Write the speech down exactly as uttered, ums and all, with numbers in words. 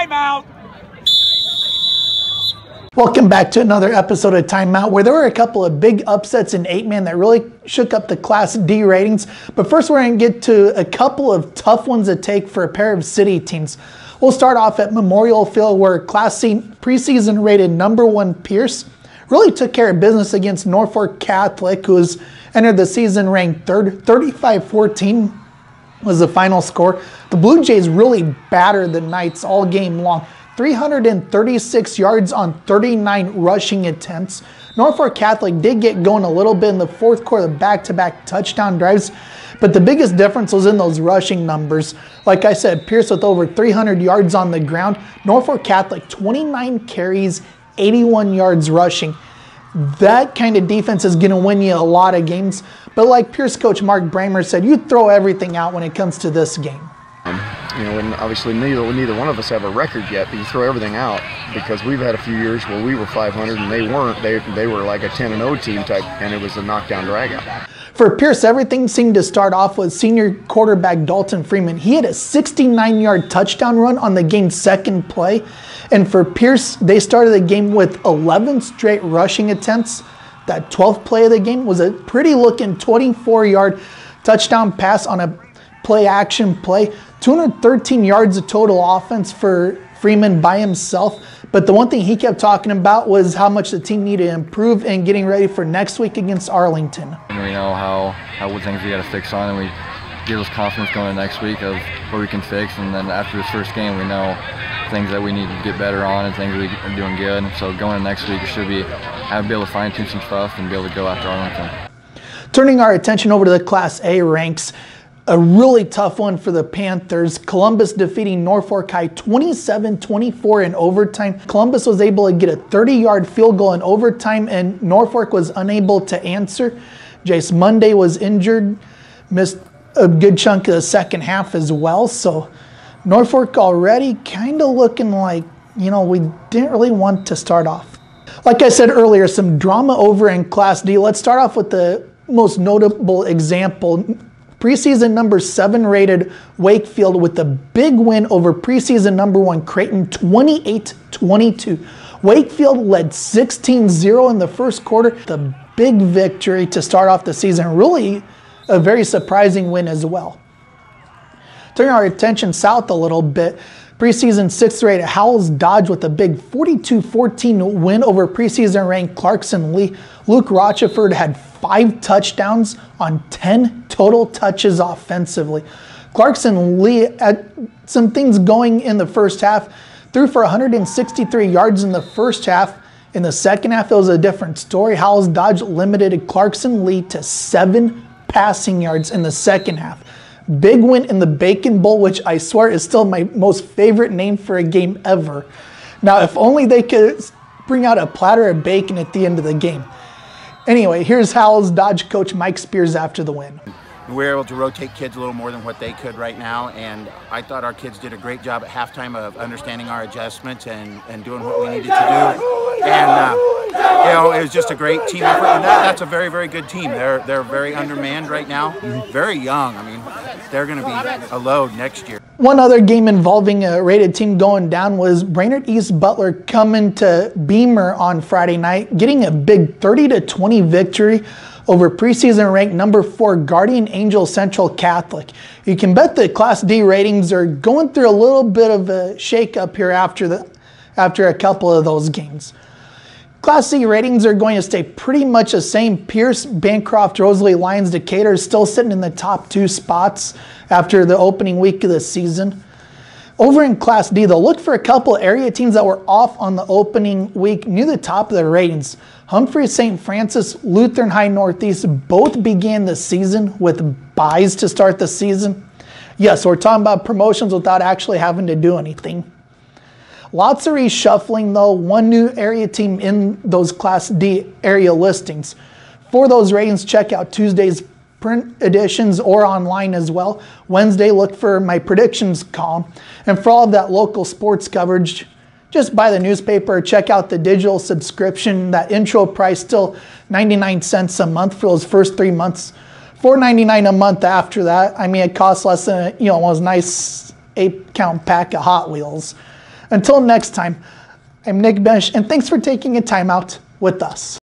Timeout. Welcome back to another episode of Timeout, where there were a couple of big upsets in eight man that really shook up the Class D ratings. But first, we're going to get to a couple of tough ones to take for a pair of city teams. We'll start off at Memorial Field, where Class C preseason rated number one Pierce really took care of business against Norfolk Catholic, who has entered the season ranked third. thirty-five fourteen was the final score. The Blue Jays really battered the Knights all game long. three hundred thirty-six yards on thirty-nine rushing attempts. Norfolk Catholic did get going a little bit in the fourth quarter, back-to-back touchdown drives, but the biggest difference was in those rushing numbers. Like I said, Pierce with over three hundred yards on the ground. Norfolk Catholic, twenty-nine carries, eighty-one yards rushing. That kind of defense is going to win you a lot of games, but like Pierce coach Mark Bramer said, you throw everything out when it comes to this game. You know, and obviously neither neither one of us have a record yet, but you throw everything out because we've had a few years where we were five hundred and they weren't. They they were like a ten and oh team type, and it was a knockdown dragout. For Pierce, everything seemed to start off with senior quarterback Dalton Freeman. He had a sixty-nine yard touchdown run on the game's second play, and for Pierce, they started the game with eleven straight rushing attempts. That twelfth play of the game was a pretty looking twenty-four yard touchdown pass on a play action play. two hundred thirteen yards of total offense for Freeman by himself. But the one thing he kept talking about was how much the team needed to improve and getting ready for next week against Arlington. And we know how, how what things we got to fix on, and we give us confidence going into next week of what we can fix. And then after this first game, we know things that we need to get better on and things we are doing good. And so going into next week, it should be have be able to fine tune some stuff and be able to go after Arlington. Turning our attention over to the Class A ranks. A really tough one for the Panthers. Columbus defeating Norfolk High twenty-seven twenty-four in overtime. Columbus was able to get a thirty yard field goal in overtime, and Norfolk was unable to answer. Jace Monday was injured, missed a good chunk of the second half as well. So Norfolk already kind of looking like, you know, we didn't really want to start off. Like I said earlier, some drama over in Class D. Let's start off with the most notable example. Preseason number seven rated Wakefield with a big win over preseason number one Creighton, twenty-eight twenty-two. Wakefield led sixteen zero in the first quarter. The big victory to start off the season. Really a very surprising win as well. Turning our attention south a little bit. Preseason sixth rated Howells-Dodge with a big forty-two fourteen win over preseason ranked Clarkson-Leigh. Luke Rocheford had five touchdowns on ten total touches offensively. Clarkson-Leigh had some things going in the first half. Threw for one hundred sixty-three yards in the first half. In the second half, it was a different story. Howells-Dodge limited Clarkson-Leigh to seven passing yards in the second half. Big win in the Bacon Bowl, which I swear is still my most favorite name for a game ever. Now, if only they could bring out a platter of bacon at the end of the game. Anyway, here's Howells-Dodge coach Mike Spears after the win. We were able to rotate kids a little more than what they could right now, and I thought our kids did a great job at halftime of understanding our adjustments and, and doing what we needed to do. And, uh, you know, it was just a great team effort, and that, that's a very, very good team. They're, they're very undermanned right now, very young. I mean, they're going to be a load next year. One other game involving a rated team going down was Brainerd East Butler coming to Beamer on Friday night, getting a big thirty to twenty victory over preseason ranked number four Guardian Angel Central Catholic. You can bet the Class D ratings are going through a little bit of a shakeup here after the after a couple of those games. Class C ratings are going to stay pretty much the same. Pierce, Bancroft, Rosalie, Lions, Decatur is still sitting in the top two spots after the opening week of the season. Over in Class D, they'll look for a couple area teams that were off on the opening week near the top of the ratings. Humphrey, Saint Francis, Lutheran High Northeast both began the season with buys to start the season. Yes, we're talking about promotions without actually having to do anything. Lots of reshuffling though, one new area team in those Class D area listings. For those ratings, check out Tuesday's print editions or online as well. Wednesday, look for my predictions column. And for all of that local sports coverage, just buy the newspaper or check out the digital subscription. That intro price still ninety-nine cents a month for those first three months. four ninety-nine a month after that. I mean, it costs less than, you know, one nice eight count pack of Hot Wheels. Until next time, I'm Nick Bench, and thanks for taking a time out with us.